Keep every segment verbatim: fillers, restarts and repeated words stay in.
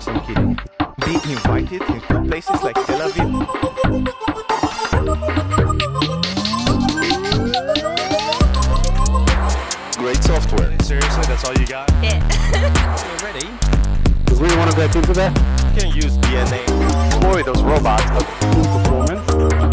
course, I'm kidding. Be invited in cool places like Tel Aviv. Great software. Seriously, that's all you got? Yeah. You're ready? Because we want to get into that. You can use D N A. Boy, those robots have cool performance.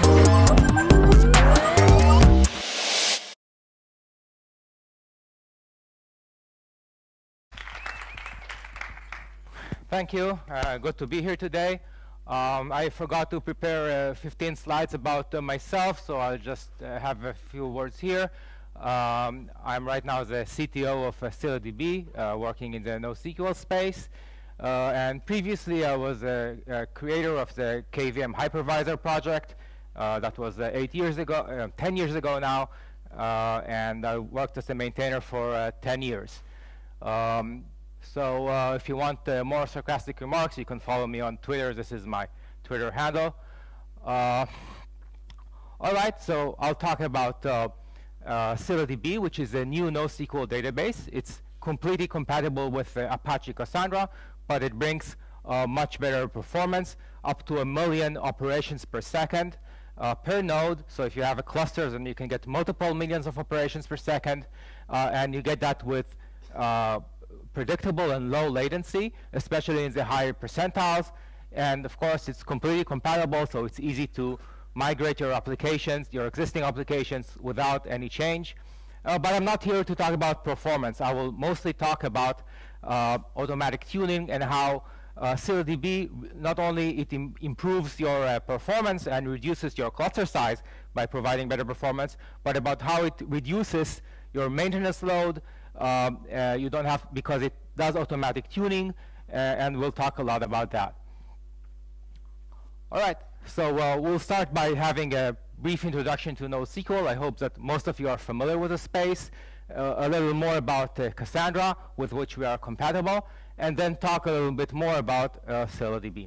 Thank you. Uh, good to be here today. Um, I forgot to prepare uh, fifteen slides about uh, myself, so I'll just uh, have a few words here. Um, I'm right now the C T O of uh, ScyllaDB, uh, working in the NoSQL space. Uh, and previously, I was a, a creator of the K V M hypervisor project. Uh, that was uh, eight years ago, uh, ten years ago now. Uh, and I worked as a maintainer for uh, ten years. Um, So uh, if you want uh, more sarcastic remarks, you can follow me on Twitter. This is my Twitter handle. Uh, all right, so I'll talk about uh, uh, ScyllaDB, which is a new NoSQL database. It's completely compatible with uh, Apache Cassandra, but it brings uh, much better performance, up to a million operations per second uh, per node. So if you have a cluster, then you can get multiple millions of operations per second, uh, and you get that with uh, predictable and low latency, especially in the higher percentiles. And of course, it's completely compatible, so it's easy to migrate your applications, your existing applications, without any change. Uh, but I'm not here to talk about performance. I will mostly talk about uh, automatic tuning and how uh, ScyllaDB, not only it im improves your uh, performance and reduces your cluster size by providing better performance, but about how it reduces your maintenance load. Um, uh, you don't have, because it does automatic tuning, uh, and we'll talk a lot about that. All right, so uh, we'll start by having a brief introduction to NoSQL. I hope that most of you are familiar with the space, uh, a little more about uh, Cassandra, with which we are compatible, and then talk a little bit more about uh, ScyllaDB.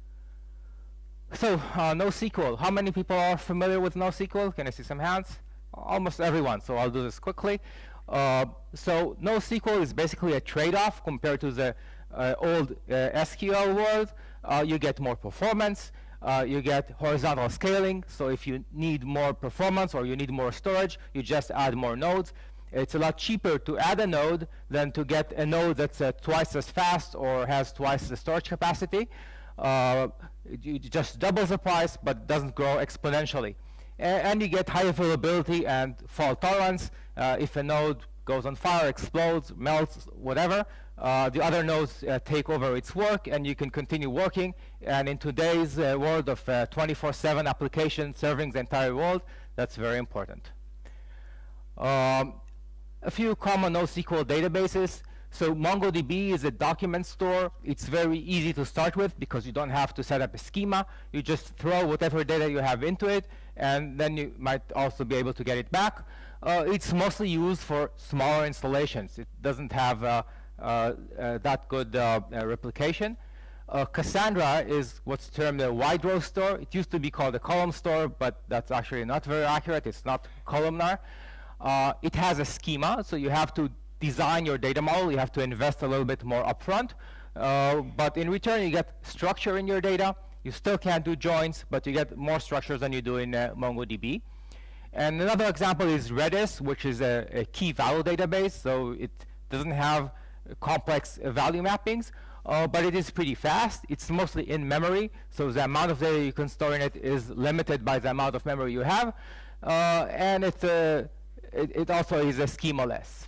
So uh, NoSQL, how many people are familiar with NoSQL? Can I see some hands? Almost everyone, so I'll do this quickly. Uh, so NoSQL is basically a trade-off compared to the uh, old uh, S Q L world. Uh, you get more performance, uh, you get horizontal scaling. So if you need more performance or you need more storage, you just add more nodes. It's a lot cheaper to add a node than to get a node that's uh, twice as fast or has twice the storage capacity. Uh, it, it just doubles the price, but doesn't grow exponentially. And you get high availability and fault tolerance. Uh, if a node goes on fire, explodes, melts, whatever, uh, the other nodes uh, take over its work, and you can continue working. And in today's uh, world of twenty-four seven uh, applications serving the entire world, that's very important. Um, a few common NoSQL databases. So MongoDB is a document store. It's very easy to start with because you don't have to set up a schema. You just throw whatever data you have into it, and then you might also be able to get it back. Uh, it's mostly used for smaller installations. It doesn't have uh, uh, uh, that good uh, uh, replication. Uh, Cassandra is what's termed a wide row store. It used to be called a column store, but that's actually not very accurate. It's not columnar. Uh, it has a schema, so you have to design your data model. You have to invest a little bit more upfront. Uh, but in return, you get structure in your data. You still can't do joins, but you get more structures than you do in uh, MongoDB. And another example is Redis, which is a, a key value database. So it doesn't have uh, complex uh, value mappings, uh, but it is pretty fast. It's mostly in memory. So the amount of data you can store in it is limited by the amount of memory you have. Uh, and it, uh, it, it also is a schemaless.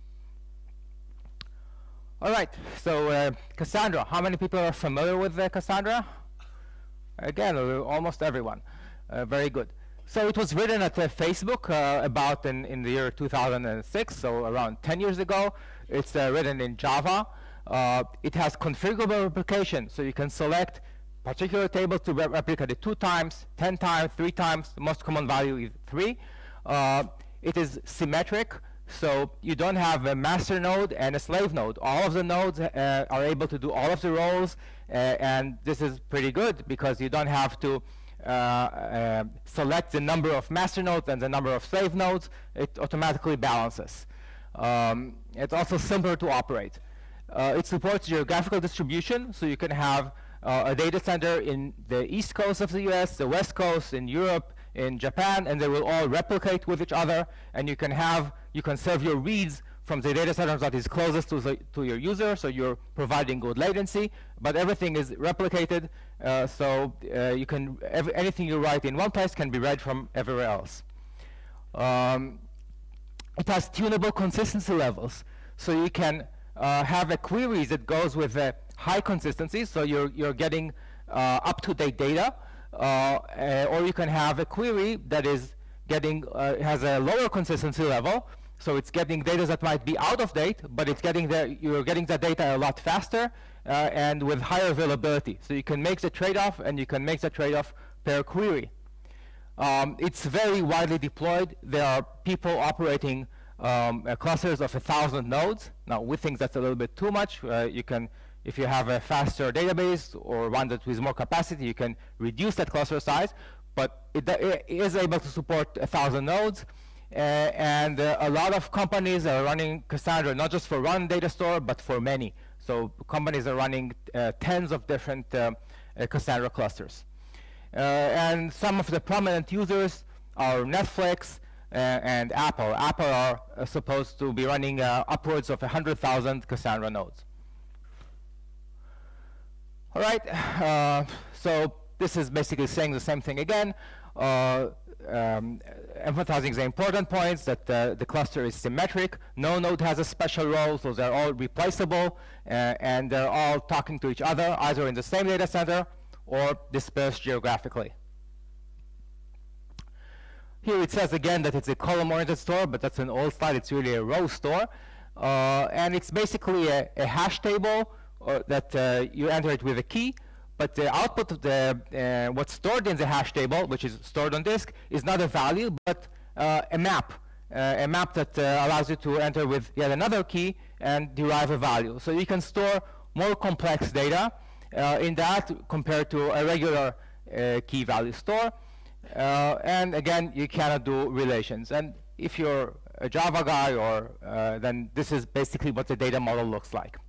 All right, so uh, Cassandra, how many people are familiar with uh, Cassandra? Again, uh, almost everyone. Uh, very good. So it was written at uh, Facebook uh, about in, in the year two thousand six, so around ten years ago. It's uh, written in Java. Uh, it has configurable replication, so you can select particular tables to re replicate it two times, ten times, three times. The most common value is three. Uh, it is symmetric. So you don't have a master node and a slave node. All of the nodes uh, are able to do all of the roles, uh, and this is pretty good because you don't have to uh, uh, select the number of master nodes and the number of slave nodes. It automatically balances. Um, it's also simpler to operate. Uh, it supports geographical distribution, so you can have uh, a data center in the east coast of the U S, the west coast, in Europe, in Japan, and they will all replicate with each other. And you can have, you can serve your reads from the data center that is closest to, the, to your user, so you're providing good latency, but everything is replicated, uh, so uh, you can, every, anything you write in one place can be read from everywhere else. Um, it has tunable consistency levels, so you can uh, have a query that goes with a high consistency, so you're, you're getting uh, up-to-date data, uh, uh, or you can have a query that is getting, uh, has a lower consistency level, so it's getting data that might be out of date, but it's getting the, you're getting the data a lot faster uh, and with higher availability. So you can make the trade-off, and you can make the trade-off per query. Um, it's very widely deployed. There are people operating um, uh, clusters of a thousand nodes. Now, we think that's a little bit too much. Uh, you can, if you have a faster database or one that with more capacity, you can reduce that cluster size. But it, it is able to support a thousand nodes. Uh, and uh, a lot of companies are running Cassandra not just for one data store, but for many. So companies are running uh, tens of different uh, uh, Cassandra clusters. Uh, and some of the prominent users are Netflix uh, and Apple. Apple are uh, supposed to be running uh, upwards of one hundred thousand Cassandra nodes. All right, uh, so this is basically saying the same thing again. Uh, Um, emphasizing the important points that uh, the cluster is symmetric. No node has a special role, so they're all replaceable, uh, and they're all talking to each other, either in the same data center or dispersed geographically. Here it says again that it's a column-oriented store, but that's an old slide. It's really a row store. Uh, and it's basically a, a hash table or that uh, you enter it with a key. But the output of the, uh, what's stored in the hash table, which is stored on disk, is not a value, but uh, a map. Uh, a map that uh, allows you to enter with yet another key and derive a value. So you can store more complex data uh, in that compared to a regular uh, key value store. Uh, and again, you cannot do relations. And if you're a Java guy, or uh, then this is basically what the data model looks like.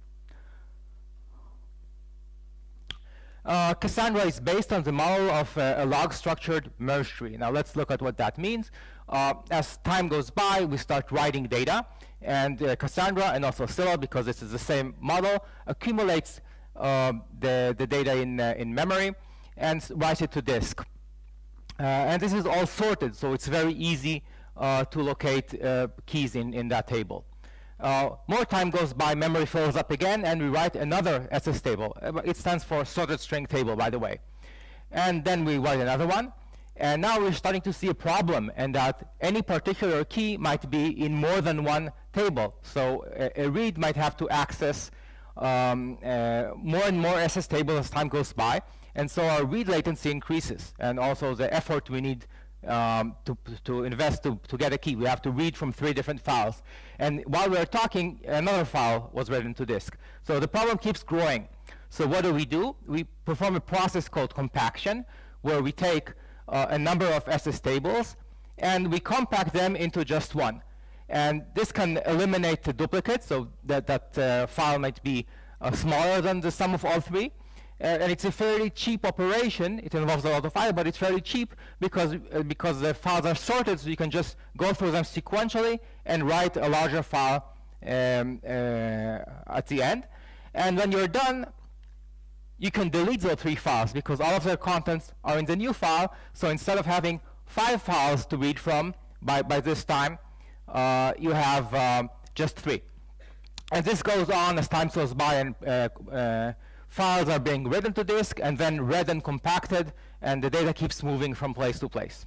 Uh, Cassandra is based on the model of uh, a log-structured merge tree. Now let's look at what that means. Uh, as time goes by, we start writing data, and uh, Cassandra and also Scylla, because this is the same model, accumulates uh, the, the data in, uh, in memory and writes it to disk. Uh, and this is all sorted, so it's very easy uh, to locate uh, keys in, in that table. Uh, more time goes by, memory fills up again, and we write another S S table. Uh, it stands for sorted string table, by the way. And then we write another one. And now we're starting to see a problem, and that any particular key might be in more than one table. So a, a read might have to access um, uh, more and more S S tables as time goes by. And so our read latency increases, and also the effort we need Um, to, to invest to, to get a key. We have to read from three different files. And while we were talking, another file was read into disk. So the problem keeps growing. So what do we do? We perform a process called compaction, where we take uh, a number of S S tables, and we compact them into just one. And this can eliminate the duplicates, so that, that uh, file might be uh, smaller than the sum of all three. Uh, and it's a fairly cheap operation. It involves a lot of file, but it's fairly cheap because, uh, because the files are sorted, so you can just go through them sequentially and write a larger file um, uh, at the end. And when you're done, you can delete those three files because all of their contents are in the new file. So instead of having five files to read from by, by this time, uh, you have um, just three. And this goes on as time goes by, and uh, uh, files are being written to disk and then read and compacted, and the data keeps moving from place to place.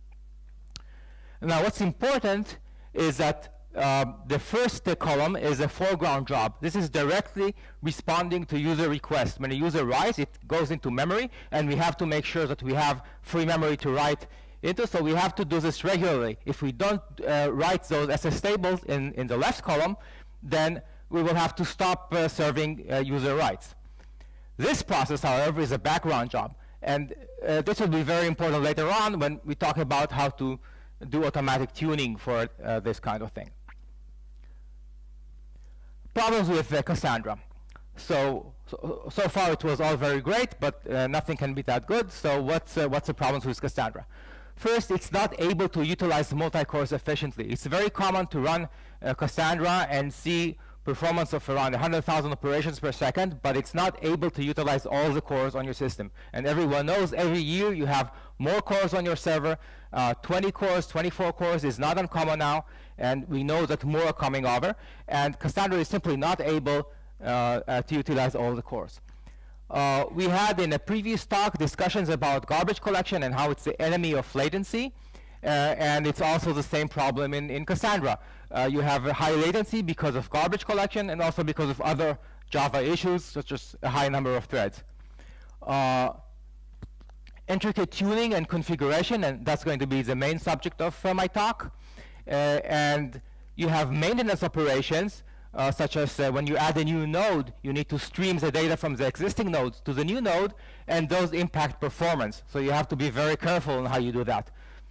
Now what's important is that uh, the first uh, column is a foreground job. This is directly responding to user requests. When a user writes, it goes into memory, and we have to make sure that we have free memory to write into, so we have to do this regularly. If we don't uh, write those S S tables in, in the left column, then we will have to stop uh, serving uh, user writes. This process, however, is a background job, and uh, this will be very important later on when we talk about how to do automatic tuning for uh, this kind of thing. problems with uh, Cassandra. So, so, so far it was all very great, but uh, nothing can be that good. So what's, uh, what's the problems with Cassandra? First, it's not able to utilize multi-cores efficiently. It's very common to run uh, Cassandra and see performance of around one hundred thousand operations per second, but it's not able to utilize all the cores on your system. And everyone knows every year you have more cores on your server. Uh, twenty cores, twenty-four cores is not uncommon now, and we know that more are coming over. And Cassandra is simply not able uh, uh, to utilize all the cores. Uh, we had in a previous talk discussions about garbage collection and how it's the enemy of latency. Uh, and it's also the same problem in, in Cassandra. Uh, you have a high latency because of garbage collection and also because of other Java issues, such as a high number of threads. Uh, intricate tuning and configuration, and that's going to be the main subject of uh, my talk. Uh, and you have maintenance operations, uh, such as uh, when you add a new node, you need to stream the data from the existing nodes to the new node, and those impact performance. So you have to be very careful on how you do that.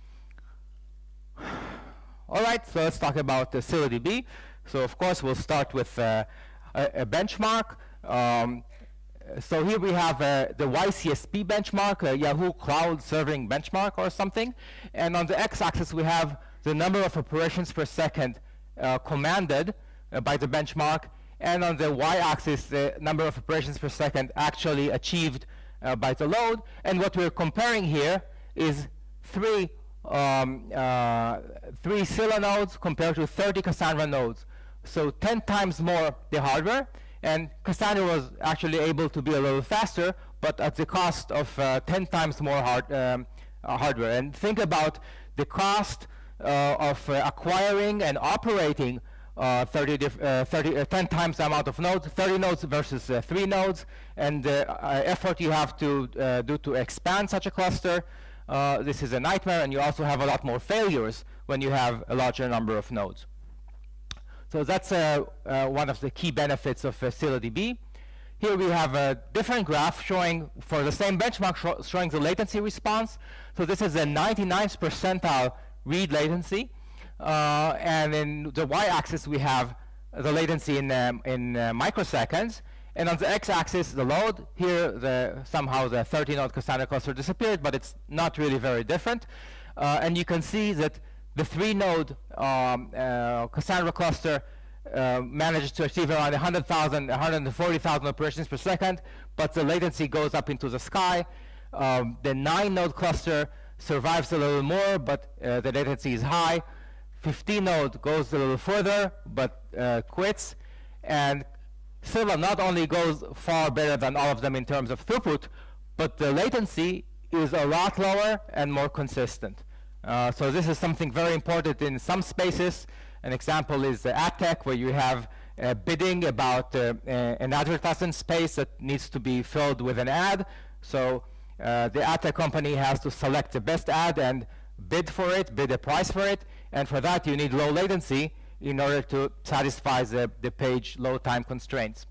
All right, so let's talk about uh, ScyllaDB. So of course, we'll start with uh, a, a benchmark. Um, so here we have uh, the Y C S P benchmark, uh, Yahoo Cloud Serving benchmark or something. And on the x-axis, we have the number of operations per second uh, commanded uh, by the benchmark. And on the y-axis, the number of operations per second actually achieved uh, by the load. And what we're comparing here is three Um, uh, three Scylla nodes compared to thirty Cassandra nodes. So ten times more the hardware, and Cassandra was actually able to be a little faster, but at the cost of uh, ten times more hard, um, uh, hardware. And think about the cost uh, of uh, acquiring and operating uh, thirty, uh, thirty, uh, ten times the amount of nodes, thirty nodes versus uh, three nodes, and the uh, effort you have to uh, do to expand such a cluster. Uh, this is a nightmare, and you also have a lot more failures when you have a larger number of nodes. So that's uh, uh, one of the key benefits of uh, ScyllaDB. Here we have a different graph showing, for the same benchmark, sh showing the latency response. So this is a ninety-ninth percentile read latency. Uh, and in the y-axis, we have the latency in, um, in uh, microseconds. And on the x-axis, the load. Here, the, somehow the thirty node Cassandra cluster disappeared, but it's not really very different. Uh, and you can see that the three node um, uh, Cassandra cluster uh, managed to achieve around one hundred thousand, one hundred forty thousand operations per second, but the latency goes up into the sky. Um, the nine node cluster survives a little more, but uh, the latency is high. fifteen node goes a little further, but uh, quits. And Scylla not only goes far better than all of them in terms of throughput, but the latency is a lot lower and more consistent. Uh, so this is something very important in some spaces. An example is the ad tech, where you have uh, bidding about uh, uh, an advertisement space that needs to be filled with an ad. So uh, the ad tech company has to select the best ad and bid for it, bid a price for it. And for that, you need low latency in order to satisfy the, the page load time constraints.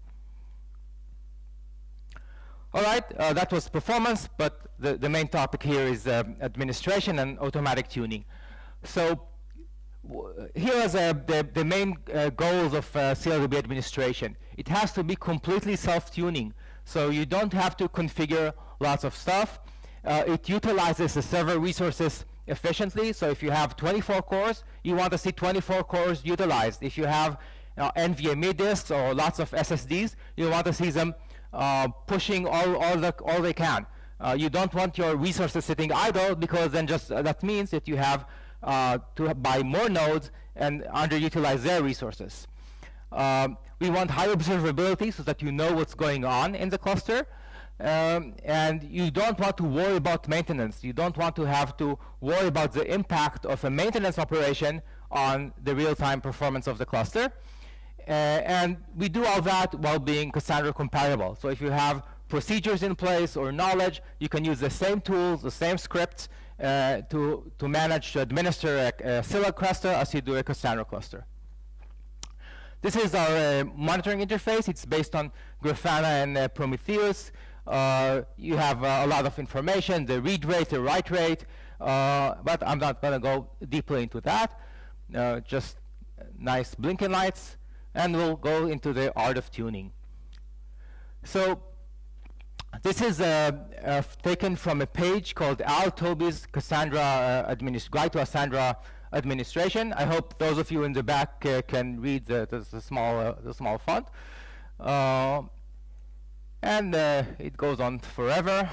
All right, uh, that was performance, but the, the main topic here is uh, administration and automatic tuning. So here are the, the, the main uh, goals of uh, ScyllaDB administration. It has to be completely self-tuning, so you don't have to configure lots of stuff. Uh, it utilizes the server resources efficiently. So if you have twenty-four cores, you want to see twenty-four cores utilized. If you have uh, NVMe disks or lots of S S Ds, you want to see them uh, pushing all, all, the, all they can. Uh, you don't want your resources sitting idle, because then just uh, that means that you have uh, to buy more nodes and underutilize their resources. Um, we want high observability so that you know what's going on in the cluster. Um, and you don't want to worry about maintenance. You don't want to have to worry about the impact of a maintenance operation on the real-time performance of the cluster. Uh, and we do all that while being Cassandra compatible. So if you have procedures in place or knowledge, you can use the same tools, the same scripts uh, to, to manage, to administer a, a Scylla cluster as you do a Cassandra cluster. This is our uh, monitoring interface. It's based on Grafana and uh, Prometheus. Uh, you have uh, a lot of information, the read rate, the write rate, uh, but I'm not going to go deeply into that. Uh, just nice blinking lights. and we'll go into the art of tuning. So this is uh, uh, taken from a page called Al Toby's Cassandra uh, administ Guide to Cassandra Administration. I hope those of you in the back uh, can read the, the, the small uh, the small font. Uh, and uh, it goes on forever,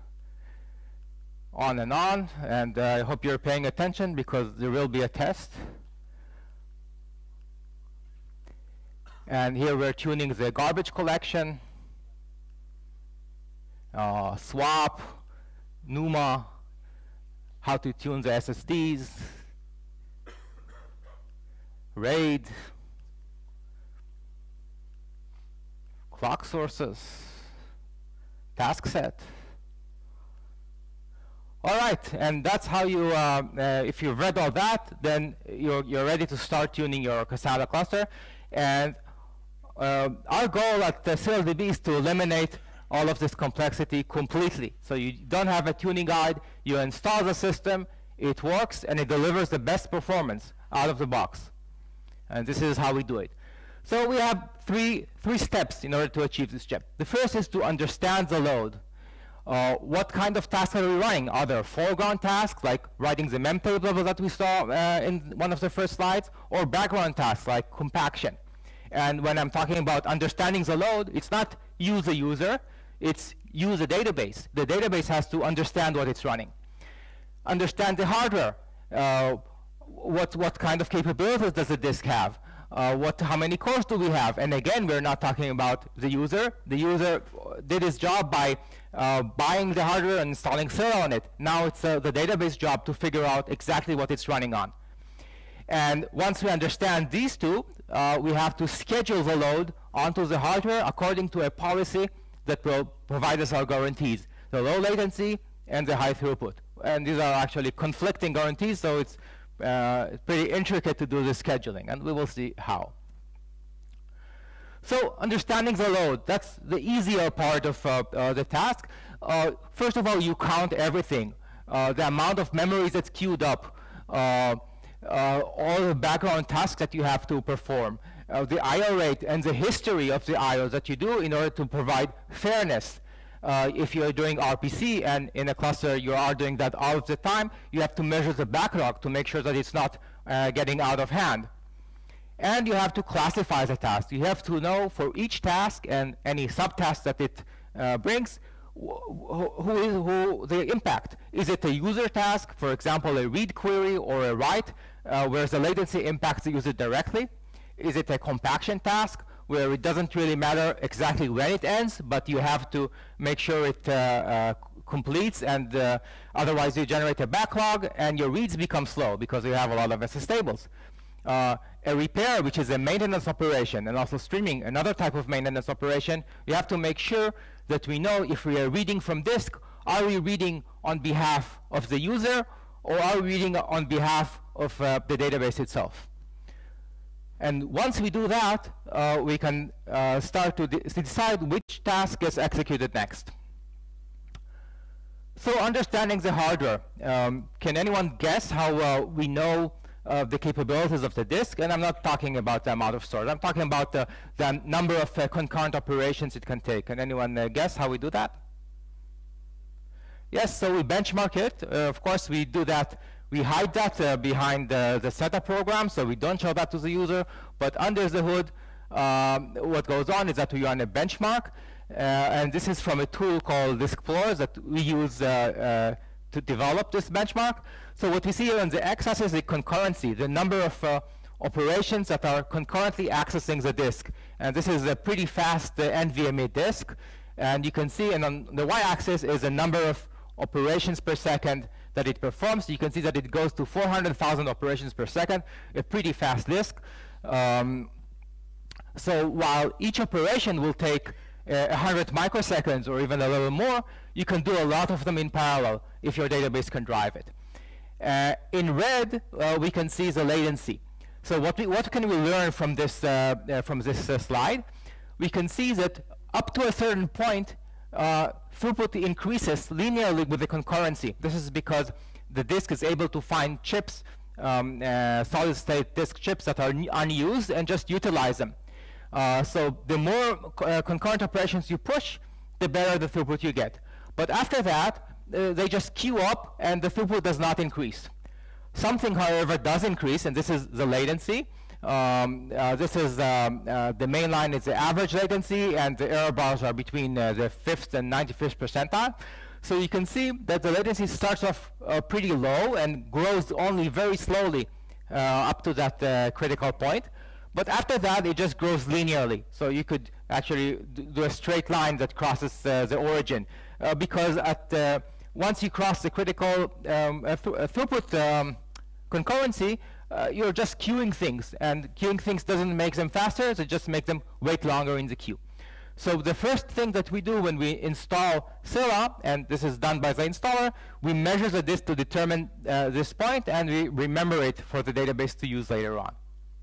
on and on. And uh, I hope you're paying attention because there will be a test. And here we're tuning the garbage collection. Uh, swap, NUMA, how to tune the S S Ds, RAID, clock sources, task set. All right, and that's how you, uh, uh, if you've read all that, then you're, you're ready to start tuning your Cassandra cluster. And uh, our goal at uh, ScyllaDB is to eliminate all of this complexity completely. So you don't have a tuning guide, you install the system, it works, and it delivers the best performance out of the box. And this is how we do it. So we have three, three steps in order to achieve this step. The first is to understand the load. Uh, what kind of tasks are we running? Are there foreground tasks, like writing the mem table that we saw uh, in one of the first slides, or background tasks, like compaction? And when I'm talking about understanding the load, it's not use a user, it's use a database. The database has to understand what it's running. Understand the hardware. Uh, what, what kind of capabilities does the disk have? Uh, what, how many cores do we have? And again, we're not talking about the user. The user did his job by uh, buying the hardware and installing Scylla on it. Now it's uh, the database job to figure out exactly what it's running on. And once we understand these two, uh, we have to schedule the load onto the hardware according to a policy that will provide us our guarantees, the low latency and the high throughput. And these are actually conflicting guarantees, so it's uh, pretty intricate to do the scheduling, and we will see how. So understanding the load, that's the easier part of uh, uh, the task. Uh, first of all, you count everything. Uh, the amount of memory that's queued up, uh, uh, all the background tasks that you have to perform, Uh, the I O rate and the history of the I O that you do in order to provide fairness. Uh, if you're doing R P C and in a cluster you are doing that all of the time, you have to measure the backlog to make sure that it's not uh, getting out of hand. And you have to classify the task. You have to know for each task and any subtask that it uh, brings, wh who is who the impact. Is it a user task, for example, a read query or a write, uh, where the latency impacts the user directly? Is it a compaction task where it doesn't really matter exactly when it ends, but you have to make sure it uh, uh, completes, and uh, otherwise you generate a backlog and your reads become slow because you have a lot of S S tables. Uh, a repair, which is a maintenance operation, and also streaming, another type of maintenance operation, you have to make sure that we know if we are reading from disk, are we reading on behalf of the user, or are we reading on behalf of uh, the database itself? And once we do that, uh, we can uh, start to, de to decide which task gets executed next. So understanding the hardware, um, can anyone guess how uh, we know uh, the capabilities of the disk? And I'm not talking about the amount of storage. I'm talking about the, the number of uh, concurrent operations it can take. Can anyone uh, guess how we do that? Yes, so we benchmark it. Uh, of course, we do that. We hide that uh, behind uh, the setup program, so we don't show that to the user. But under the hood, um, what goes on is that we run a benchmark. Uh, and this is from a tool called Diskplore that we use uh, uh, to develop this benchmark. So what we see here on the x-axis is the concurrency, the number of uh, operations that are concurrently accessing the disk. And this is a pretty fast uh, N V M e disk. And you can see, and on the y-axis is the number of operations per second that it performs. You can see that it goes to four hundred thousand operations per second, a pretty fast disk. Um, so while each operation will take uh, one hundred microseconds or even a little more, you can do a lot of them in parallel if your database can drive it. Uh, in red, uh, we can see the latency. So what, we, what can we learn from this, uh, uh, from this uh, slide? We can see that up to a certain point, uh, throughput increases linearly with the concurrency. This is because the disk is able to find chips, um, uh, solid-state disk chips that are unused, and just utilize them. Uh, so the more uh, concurrent operations you push, the better the throughput you get. But after that, uh, they just queue up, and the throughput does not increase. Something, however, does increase, and this is the latency. Um, uh, this is um, uh, the main line is the average latency, and the error bars are between uh, the fifth and ninety-fifth percentile. So you can see that the latency starts off uh, pretty low and grows only very slowly uh, up to that uh, critical point. But after that, it just grows linearly. So you could actually do a straight line that crosses uh, the origin. Uh, because at uh, once you cross the critical um, uh, th uh, throughput um, concurrency, uh, you're just queuing things. And queuing things doesn't make them faster, it just makes them wait longer in the queue. So the first thing that we do when we install Scylla, and this is done by the installer, we measure the disk to determine uh, this point, and we remember it for the database to use later on.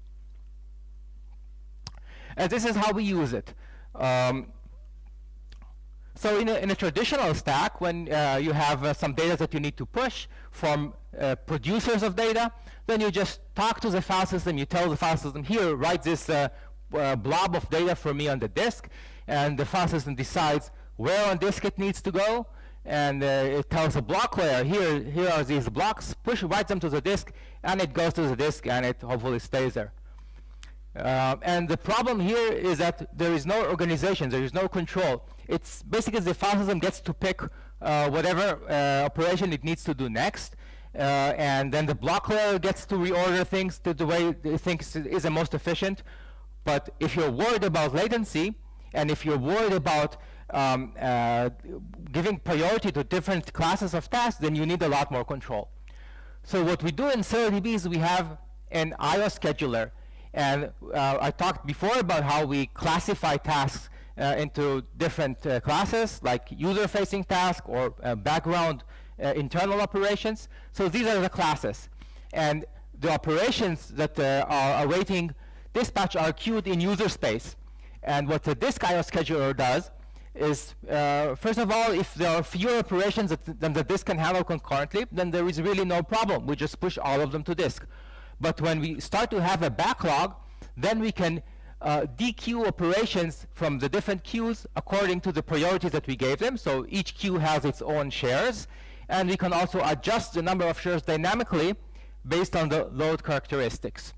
And this is how we use it. Um, so in a, in a traditional stack, when uh, you have uh, some data that you need to push from uh, producers of data, then you just talk to the file system, you tell the file system, here, write this uh, uh, blob of data for me on the disk, and the file system decides where on disk it needs to go, and uh, it tells the block layer, here, here are these blocks, push, write them to the disk, and it goes to the disk, and it hopefully stays there. Uh, and the problem here is that there is no organization, there is no control. It's basically the file system gets to pick uh, whatever uh, operation it needs to do next, uh, and then the block layer gets to reorder things to the way it thinks is the most efficient. But if you're worried about latency, and if you're worried about um, uh, giving priority to different classes of tasks, then you need a lot more control. So what we do in ScyllaDB is we have an I O scheduler. And uh, I talked before about how we classify tasks uh, into different uh, classes, like user-facing task or uh, background uh, internal operations. So these are the classes. And the operations that uh, are awaiting dispatch are queued in user space. And what the disk I O scheduler does is, uh, first of all, if there are fewer operations that th than the disk can handle concurrently, then there is really no problem. We just push all of them to disk. But when we start to have a backlog, then we can uh, dequeue operations from the different queues according to the priorities that we gave them. So each queue has its own shares. And we can also adjust the number of shares dynamically based on the load characteristics.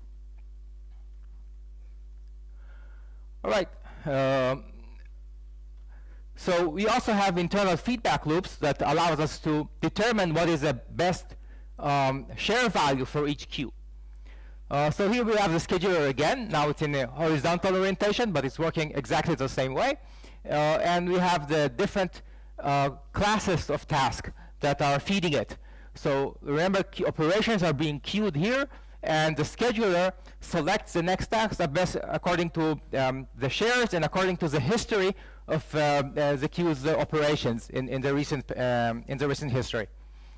All right. Uh, so we also have internal feedback loops that allows us to determine what is the best um, share value for each queue. Uh, so here we have the scheduler again. Now it's in a horizontal orientation, but it's working exactly the same way. Uh, and we have the different uh, classes of tasks that are feeding it. So remember, operations are being queued here, and the scheduler selects the next task according to um, the shares and according to the history of uh, uh, the queue's uh, operations in, in, the recent, um, in the recent history.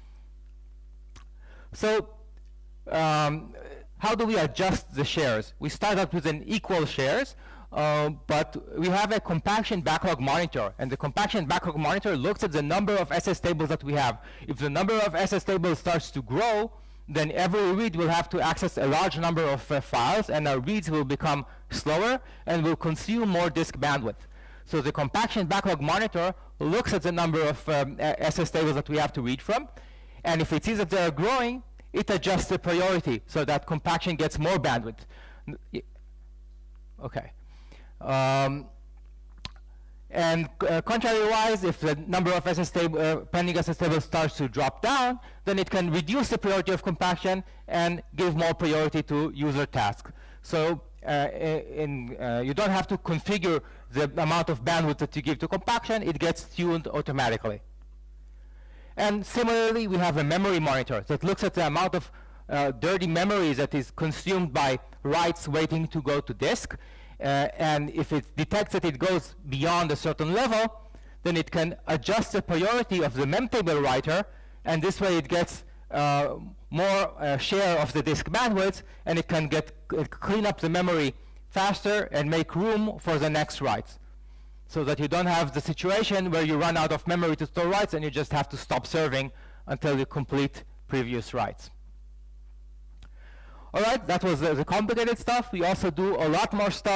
So um, how do we adjust the shares? We start out with an equal shares, uh, but we have a compaction backlog monitor, and the compaction backlog monitor looks at the number of S S tables that we have. If the number of S S tables starts to grow, then every read will have to access a large number of uh, files, and our reads will become slower and will consume more disk bandwidth. So the compaction backlog monitor looks at the number of um, S S tables that we have to read from, and if it sees that they're growing, it adjusts the priority so that compaction gets more bandwidth. Okay. Um, and uh, contrary-wise, if the number of S S table, uh, pending S S tables starts to drop down, then it can reduce the priority of compaction and give more priority to user tasks. So uh, in, uh, you don't have to configure the amount of bandwidth that you give to compaction. It gets tuned automatically. And similarly, we have a memory monitor that looks at the amount of uh, dirty memory that is consumed by writes waiting to go to disk. Uh, and if it detects that it goes beyond a certain level, then it can adjust the priority of the memtable writer, and this way it gets uh, more uh, share of the disk bandwidth, and it can get uh, clean up the memory faster and make room for the next writes, so that you don't have the situation where you run out of memory to store writes and you just have to stop serving until you complete previous writes. All right, that was uh, the complicated stuff. We also do a lot more stuff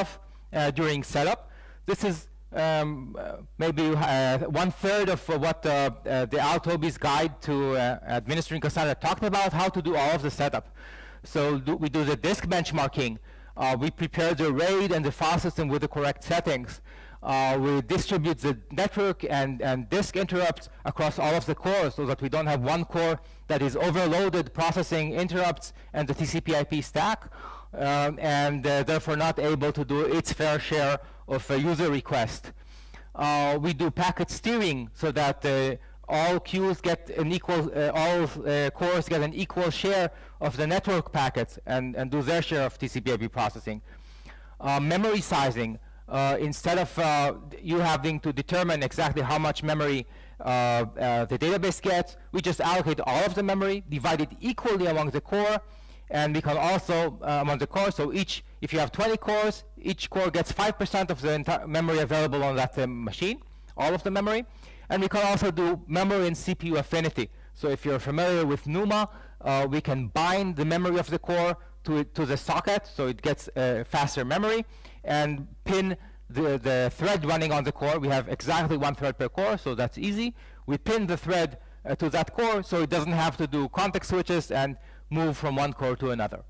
uh, during setup. This is um, uh, maybe uh, one third of uh, what uh, uh, the Altobi's guide to uh, administering Cassandra talked about, how to do all of the setup. So do, we do the disk benchmarking. Uh, we prepare the RAID and the file system with the correct settings. Uh, we distribute the network and, and disk interrupts across all of the cores so that we don't have one core that is overloaded processing interrupts and the T C P I P stack, um, and uh, therefore not able to do its fair share of a user request. Uh, we do packet steering so that uh, all queues get an equal, uh, all uh, cores get an equal share of the network packets and, and do their share of T C P I P processing. Uh, memory sizing. Uh, instead of uh, you having to determine exactly how much memory uh, uh, the database gets, we just allocate all of the memory, divide it equally among the core, and we can also uh, among the cores. So each, if you have twenty cores, each core gets five percent of the entire memory available on that uh, machine, all of the memory. And we can also do memory and C P U affinity. So if you're familiar with NUMA, uh, we can bind the memory of the core to it, to the socket, so it gets uh, faster memory, and pin the, the thread running on the core. We have exactly one thread per core, so that's easy. We pin the thread uh, to that core, so it doesn't have to do context switches and move from one core to another.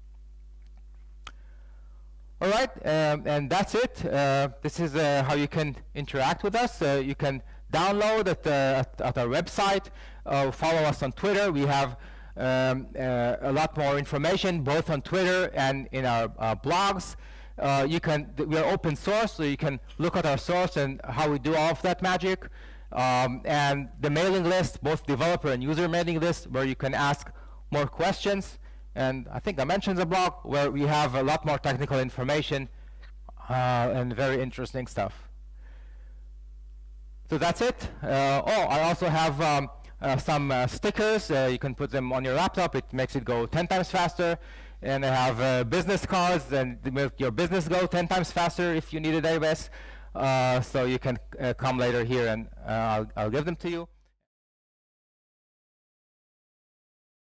All right, um, and that's it. Uh, this is uh, how you can interact with us. Uh, you can download at, uh, at, at our website, uh, follow us on Twitter. We have Um, uh, a lot more information both on Twitter and in our uh, blogs. Uh, you can, we are open source, so you can look at our source and how we do all of that magic. Um, and the mailing list, both developer and user mailing list, where you can ask more questions. And I think I mentioned the blog, where we have a lot more technical information uh, and very interesting stuff. So that's it. Uh, oh, I also have um, Uh, some uh, stickers. Uh, you can put them on your laptop. It makes it go ten times faster. And I have uh, business cards, and they make your business go ten times faster if you need a database. Uh, so you can uh, come later here, and uh, I'll, I'll give them to you.